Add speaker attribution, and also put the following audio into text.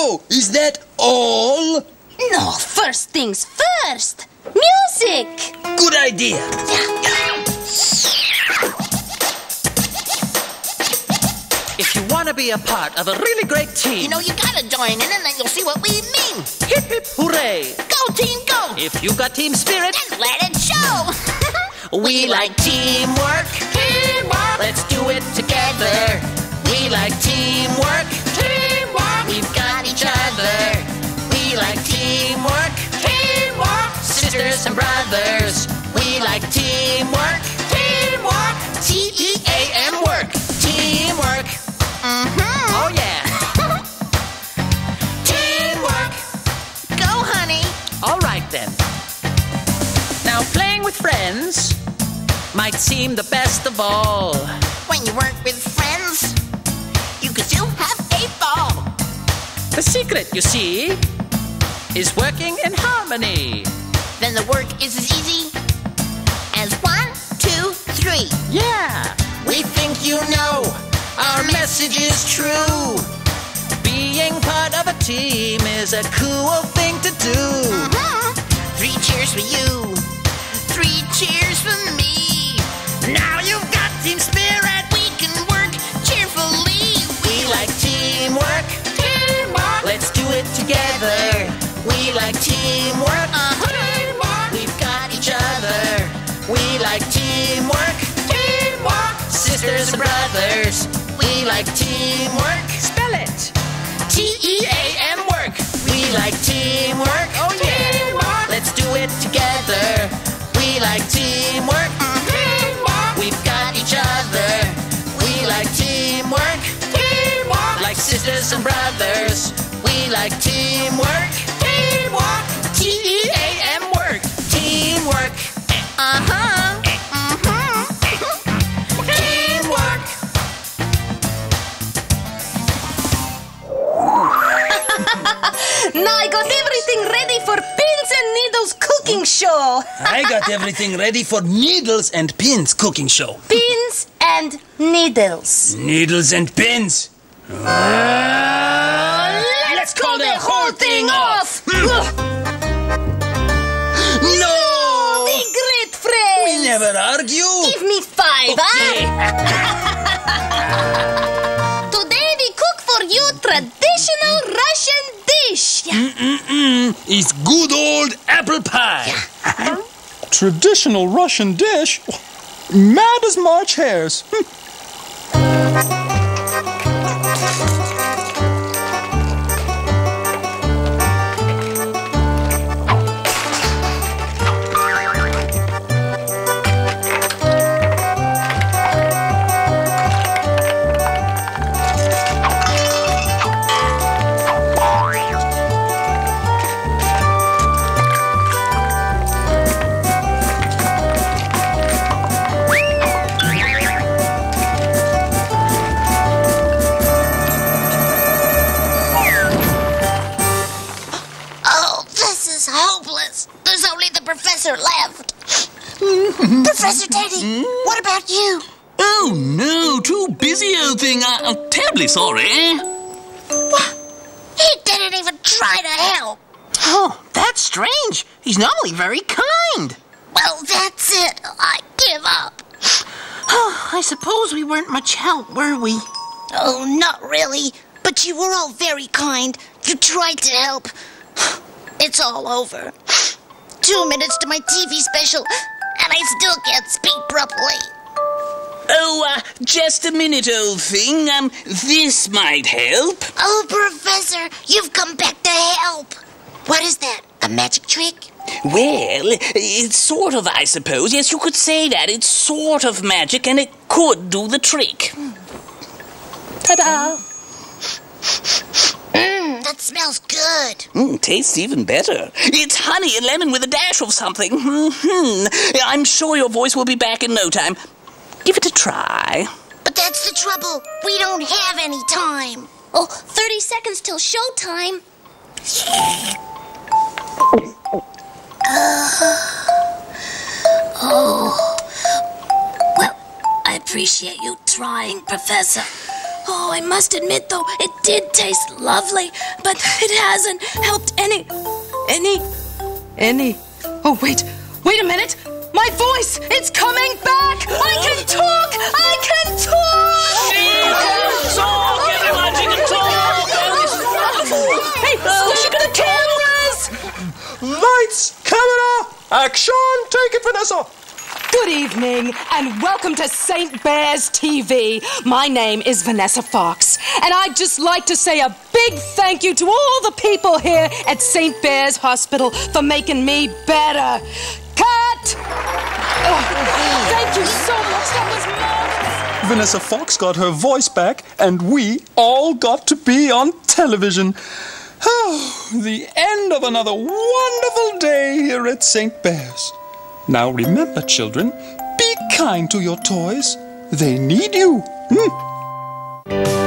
Speaker 1: So, is that all?
Speaker 2: No, first things first. Music.
Speaker 1: Good idea.
Speaker 3: If you want to be a part of a really great team,
Speaker 4: You know, you gotta join in and then you'll see what we mean.
Speaker 3: hip hip hooray!
Speaker 4: Go, team, go!
Speaker 3: If you got team spirit,
Speaker 4: And let it show!
Speaker 3: we like teamwork.
Speaker 4: Teamwork!
Speaker 3: Let's do it together. We like teamwork.
Speaker 4: Teamwork!
Speaker 3: We've got each other. We like teamwork.
Speaker 4: Teamwork!
Speaker 3: Sisters and brothers. We like teamwork.
Speaker 4: Teamwork!
Speaker 3: T-E-A-M work. Teamwork. Oh yeah.
Speaker 4: Teamwork! Go, honey!
Speaker 3: All right then. Now playing with friends might seem the best of all.
Speaker 4: When you work with friends, you can still have a ball.
Speaker 3: The secret, you see, is working in harmony.
Speaker 4: Then the work is as easy as 1, 2, 3.
Speaker 3: Yeah, we think you know our message is true. Being part of a team is a cool thing to do.
Speaker 4: 3 cheers for you. 3 cheers for me.
Speaker 3: Now you've got team spirit.
Speaker 4: We can work cheerfully.
Speaker 3: We like teamwork.
Speaker 4: Teamwork!
Speaker 3: Let's do it together. We like teamwork.
Speaker 4: Teamwork!
Speaker 3: We've got each other. We like teamwork.
Speaker 4: Teamwork!
Speaker 3: Sisters and brothers. We like teamwork. Spell it. T-E-A-M work. We like teamwork. Oh yeah.
Speaker 4: Teamwork!
Speaker 3: Let's do it together. We like teamwork.
Speaker 4: Teamwork!
Speaker 3: We've got each other. We like teamwork.
Speaker 4: Teamwork!
Speaker 3: Like sisters and brothers. We like teamwork.
Speaker 4: Teamwork!
Speaker 3: T-E-A-M work. Teamwork. Teamwork.
Speaker 2: Now I got everything ready for Pins and Needles cooking show.
Speaker 1: I got everything ready for Needles and Pins cooking show.
Speaker 2: Pins and Needles.
Speaker 1: Needles and Pins.
Speaker 2: Let's call the whole thing off.
Speaker 1: No!
Speaker 2: The great friends.
Speaker 1: We never argue.
Speaker 2: Give me 5, Today we cook for you traditional Russian dish.
Speaker 1: It's good old apple pie.
Speaker 5: Traditional Russian dish? Mad as March hares.
Speaker 4: Oh, this is hopeless. There's only the professor left. Professor Teddy, what about you?
Speaker 6: Oh, no, too busy, old thing. I'm terribly sorry.
Speaker 4: He didn't even try to help.
Speaker 7: Oh, that's strange. He's normally very kind.
Speaker 4: Well, that's it. I give up.
Speaker 7: Oh, I suppose we weren't much help, were we?
Speaker 4: Oh, not really. But you were all very kind. You tried to help. It's all over. 2 minutes to my TV special, and I still can't speak properly.
Speaker 6: Oh, just a minute, old thing. This might help.
Speaker 4: Oh, Professor, you've come back to help. What is that? A magic trick?
Speaker 6: Well, it's sort of, I suppose. Yes, you could say that. It's sort of magic, and it could do the trick. Ta-da!
Speaker 4: That smells good.
Speaker 6: Tastes even better. It's honey and lemon with a dash of something. I'm sure your voice will be back in no time. Give it a try.
Speaker 4: But that's the trouble. We don't have any time.
Speaker 2: Oh, 30 seconds till showtime.
Speaker 4: Well, I appreciate you trying, Professor.
Speaker 8: Oh, I must admit, though, it did taste lovely, but it hasn't helped any. Oh, wait a minute. My voice, it's coming back. I can talk.
Speaker 6: She can talk, everyone, she can talk. Oh, this is wonderful.
Speaker 8: Hey, look at the cameras.
Speaker 5: Lights, camera, action! Take it, Vanessa!
Speaker 8: Good evening, and welcome to St. Bears TV. My name is Vanessa Fox, and I'd just like to say a big thank you to all the people here at St. Bears Hospital for making me better. Cut! Thank you so much. That was marvelous.
Speaker 5: Vanessa Fox got her voice back, and we all got to be on television. Oh, the end of another wonderful day here at St. Bears. Now remember, children, be kind to your toys. They need you.